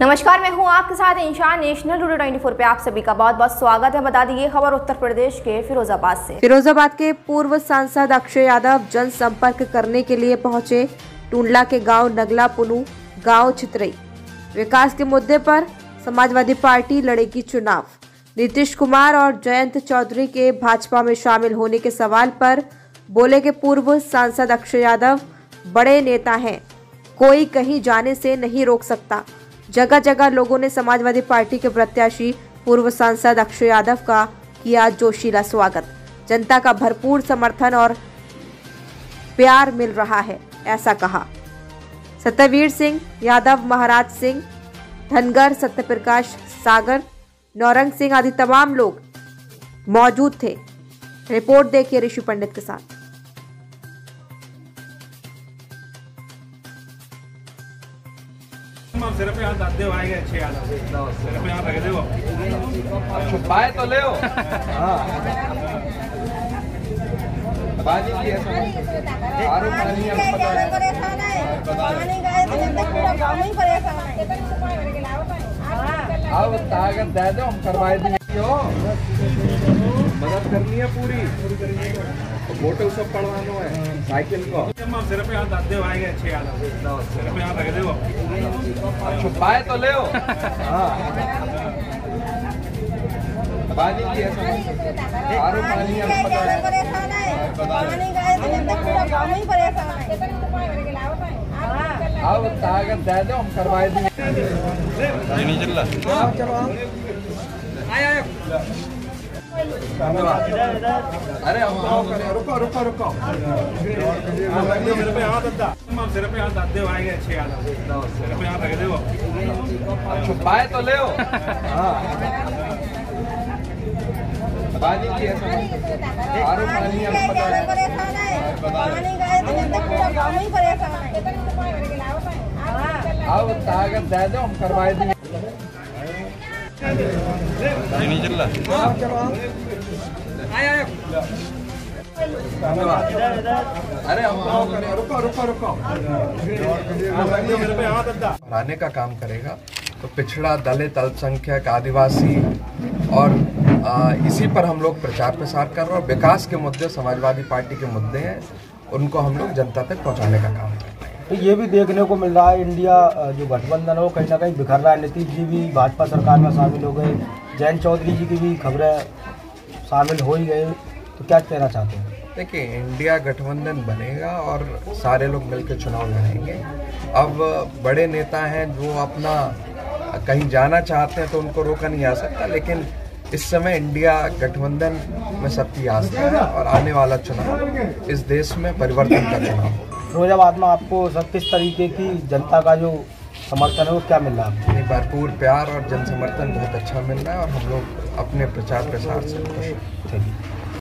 नमस्कार, मैं हूं आपके साथ इंशान। नेशनल टुडे 24 पे आप सभी का बहुत बहुत स्वागत है। बता दी ये खबर उत्तर प्रदेश के फिरोजाबाद से। फिरोजाबाद के पूर्व सांसद अक्षय यादव जनसंपर्क करने के लिए पहुंचे टुंडला के गांव नगला पुनू, गांव चित्रई। विकास के मुद्दे पर समाजवादी पार्टी लड़ेगी चुनाव। नीतीश कुमार और जयंत चौधरी के भाजपा में शामिल होने के सवाल पर बोले कि पूर्व सांसद अक्षय यादव बड़े नेता हैं, कोई कहीं जाने से नहीं रोक सकता। जगह जगह लोगों ने समाजवादी पार्टी के प्रत्याशी पूर्व सांसद अक्षय यादव का किया जोशीला स्वागत। जनता का भरपूर समर्थन और प्यार मिल रहा है, ऐसा कहा। सत्यवीर सिंह यादव, महाराज सिंह, धनगर, सत्यप्रकाश सागर, नौरंग सिंह आदि तमाम लोग मौजूद थे। रिपोर्ट देखिए ऋषि पंडित के साथ। सिर पे हाथ रख दे आएगा अच्छे याद सिर पे हाथ रख दे छुपाए तो ले बाजी की अब ताकत दे दो, हम करवाए देंगे। मदद करनी है पूरी, फोटो सब पढ़वाना है साइकिल को। सिर पे हाथ रख दे आएगा अच्छे याद सिर पे हाथ रख दे छुपाए तो ले बाजी की अब ताकत दे दो, हम करवाए देंगे। अरे रुको रुको रुको, सिर पे हाथ रख दे आएगा अच्छे याद सिर पे हाथ रख दे छुपाए तो ले बाजी की अब ताकत दे दो, हम करवाए देंगे। अरे रुको रुको रुको, बढ़ाने का काम करेगा। तो पिछड़ा, दलित, अल्पसंख्यक, आदिवासी और इसी पर हम लोग प्रचार प्रसार कर रहे हैं। और विकास के मुद्दे, समाजवादी पार्टी के मुद्दे हैं, उनको हम लोग जनता तक पहुंचाने का काम कर रहे हैं। तो ये भी देखने को मिल रहा है, इंडिया जो गठबंधन है वो कहीं ना कहीं बिखर रहा है। नीतीश जी भी भाजपा सरकार में शामिल हो गए, जयंत चौधरी जी की भी खबरें शामिल हो ही गए। तो क्या कहना चाहते हैं? देखिए, इंडिया गठबंधन बनेगा और सारे लोग मिलकर चुनाव लड़ेंगे। अब बड़े नेता हैं जो अपना कहीं जाना चाहते हैं तो उनको रोका नहीं आ सकता, लेकिन इस समय इंडिया गठबंधन में सबकी आस्था है और आने वाला चुनाव इस देश में परिवर्तन का चुनाव होगा। फिरोजाबाद में आपको किस तरीके की जनता का जो समर्थन है वो क्या मिल रहा है? भरपूर प्यार और जन समर्थन बहुत अच्छा मिल रहा है और हम लोग अपने प्रचार प्रसार से खुश हैं।